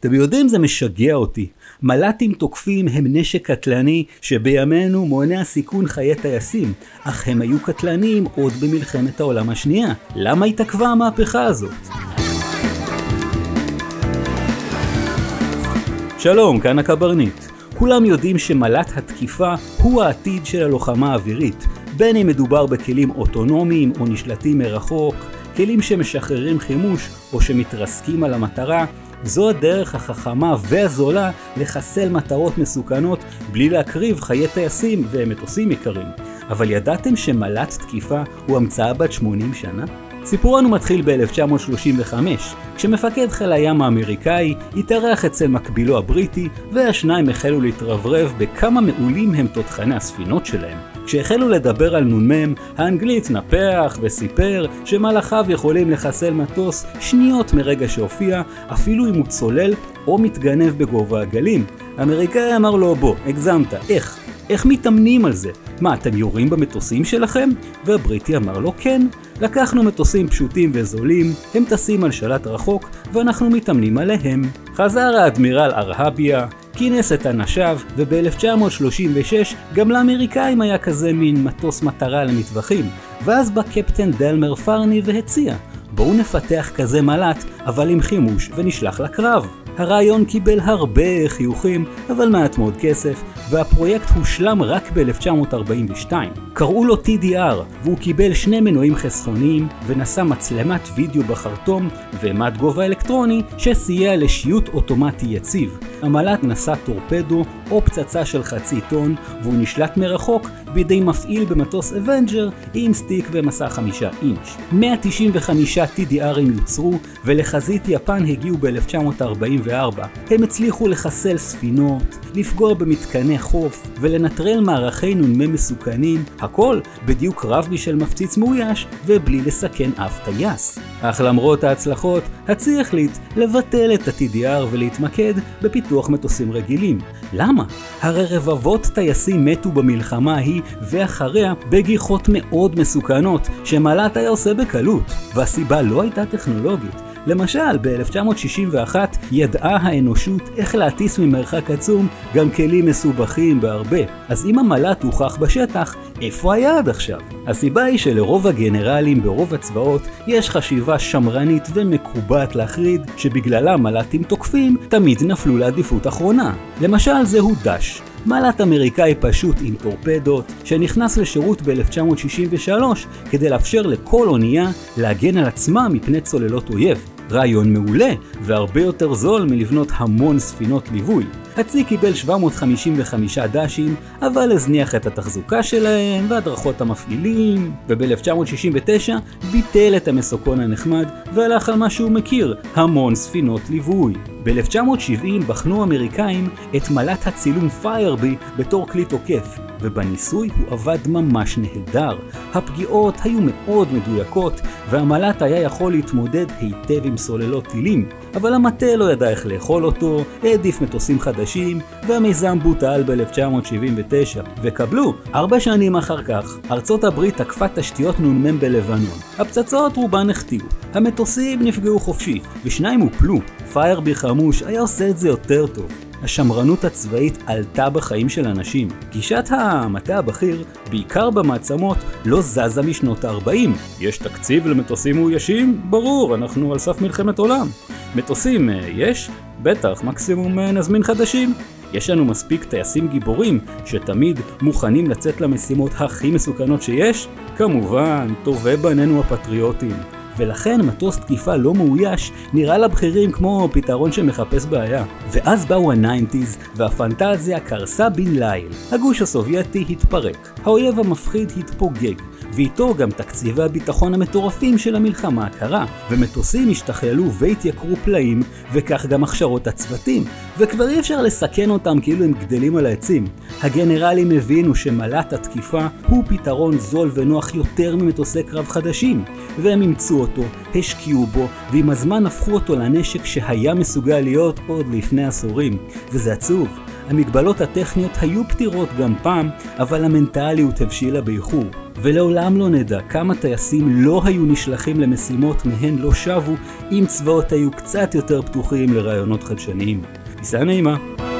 אתם יודעים, זה משגע אותי. מל"טים תוקפים הם נשק קטלני שבימינו מונע סיכון חיי טייסים, אך הם היו קטלניים עוד במלחמת העולם השנייה. למה התעכבה המהפכה הזאת? שלום, כאן הקברניט. כולם יודעים שמל"ט התקיפה הוא העתיד של הלוחמה האווירית, בין אם מדובר בכלים אוטונומיים או נשלטים מרחוק, כלים שמשחררים חימוש או שמתרסקים על המטרה. זו הדרך החכמה והזולה לחסל מטרות מסוכנות בלי להקריב חיי טייסים ומטוסים יקרים. אבל ידעתם שמל"ט תקיפה הוא המצאה בת 80 שנה? סיפורנו מתחיל ב-1935, כשמפקד חיל הים האמריקאי התארח אצל מקבילו הבריטי, והשניים החלו להתרברב בכמה מעולים הם תותחני הספינות שלהם. כשהחלו לדבר על נ"מ, האנגלי התנפח וסיפר שמלאכיו יכולים לחסל מטוס שניות מרגע שהופיע, אפילו אם הוא צולל או מתגנב בגובה הגלים. האמריקאי אמר לו, בוא, הגזמת, איך מתאמנים על זה? מה, אתם יורים במטוסים שלכם? והבריטי אמר לו, כן. לקחנו מטוסים פשוטים וזולים, הם טסים על שלט רחוק, ואנחנו מתאמנים עליהם. חזר האדמירל ארהביה, כינס את אנשיו, וב-1936 גם לאמריקאים היה כזה מין מטוס מטרה למטווחים. ואז בא קפטן דלמר פרני והציע, בואו נפתח כזה מל"ט, אבל עם חימוש, ונשלח לקרב. הרעיון קיבל הרבה חיוכים, אבל מעט מאוד כסף, והפרויקט הושלם רק ב-1942. קראו לו TDR, והוא קיבל 2 מנועים חסכוניים, ונשא מצלמת וידאו בחרטום, ומד גובה אלקטרוני שסייע לשיוט אוטומטי יציב. המל"ט נשא טורפדו או פצצה של 0.5 טון, והוא נשלט מרחוק בידי מפעיל במטוס אבנג'ר עם סטיק ומסע 5 אינץ'. 195 TDRים יוצרו, ולחזית יפן הגיעו ב-1944. הם הצליחו לחסל ספינות, לפגוע במתקני חוף, ולנטרל מערכי נ"מ מסוכנים, הכל בדיוק רב משל מפציץ מאויש, ובלי לסכן אף טייס. אך למרות ההצלחות, הצי החליט לבטל את ה-TDR ולהתמקד בפיתוח מטוסים רגילים. למה? הרי רבבות טייסים מתו במלחמה ההיא ואחריה בגיחות מאוד מסוכנות שמל"ט היה עושה בקלות, והסיבה לא הייתה טכנולוגית. למשל, ב-1961 ידעה האנושות איך להטיס ממרחק עצום גם כלים מסובכים בהרבה. אז אם המל"ט הוכח בשטח, איפה היה עד עכשיו? הסיבה היא שלרוב הגנרלים ברוב הצבאות יש חשיבה שמרנית ומקובעת להחריד, שבגללה מל"טים תוקפים תמיד נפלו לעדיפות אחרונה. למשל, זהו דש. מל"ט אמריקאי פשוט עם טורפדות, שנכנס לשירות ב-1963 כדי לאפשר לכל אונייה להגן על עצמה מפני צוללות אויב. רעיון מעולה והרבה יותר זול מלבנות המון ספינות ליווי. הצי קיבל 755 דשים, אבל הזניח את התחזוקה שלהם והדרכות המפעילים, וב-1969 ביטל את המסוקון הנחמד והלך על מה שהוא מכיר, המון ספינות ליווי. ב-1970 בחנו אמריקאים את מל"ט הצילום פיירבי בתור כלי תוקף, ובניסוי הוא עבד ממש נהדר. הפגיעות היו מאוד מדויקות, והמל"ט היה יכול להתמודד היטב עם סוללות טילים, אבל המטה לא ידע איך לאכול אותו, העדיף מטוסים חדשים, והמיזם בוטל ב-1979. וקבלו, 4 שנים אחר כך, ארצות הברית תקפה תשתיות נ"מ בלבנון. הפצצות רובן החטיאו, המטוסים נפגעו חופשי, ושניים הופלו. פיירבי חמוש היה עושה את זה יותר טוב. השמרנות הצבאית עלתה בחיים של אנשים. גישת המטה הבכיר, בעיקר במעצמות, לא זזה משנות ה-40. יש תקציב למטוסים מאוישים? ברור, אנחנו על סף מלחמת עולם. מטוסים יש? בטח, מקסימום נזמין חדשים. יש לנו מספיק טייסים גיבורים שתמיד מוכנים לצאת למשימות הכי מסוכנות שיש? כמובן, טובי בנינו הפטריוטים. ולכן מטוס תקיפה לא מאויש נראה לבכירים כמו פתרון שמחפש בעיה. ואז באו ה-90s והפנטזיה קרסה בן ליל. הגוש הסובייטי התפרק, האויב המפחיד התפוגג, ואיתו גם תקציבי הביטחון המטורפים של המלחמה הקרה, ומטוסים השתכללו והתייקרו פלאים, וכך גם הכשרות הצוותים, וכבר אי אפשר לסכן אותם כאילו הם גדלים על העצים. הגנרלים הבינו שמל"ט התקיפה הוא פתרון זול ונוח יותר ממטוסי קרב חדשים, והם אימצו אותו, השקיעו בו, ועם הזמן הפכו אותו לנשק שהיה מסוגל להיות עוד לפני עשורים. וזה עצוב. המגבלות הטכניות היו פתירות גם פעם, אבל המנטליות הבשילה באיחור. ולעולם לא נדע כמה טייסים לא היו נשלחים למשימות מהן לא שבו, אם צבאות היו קצת יותר פתוחים לרעיונות חדשניים. טיסה נעימה.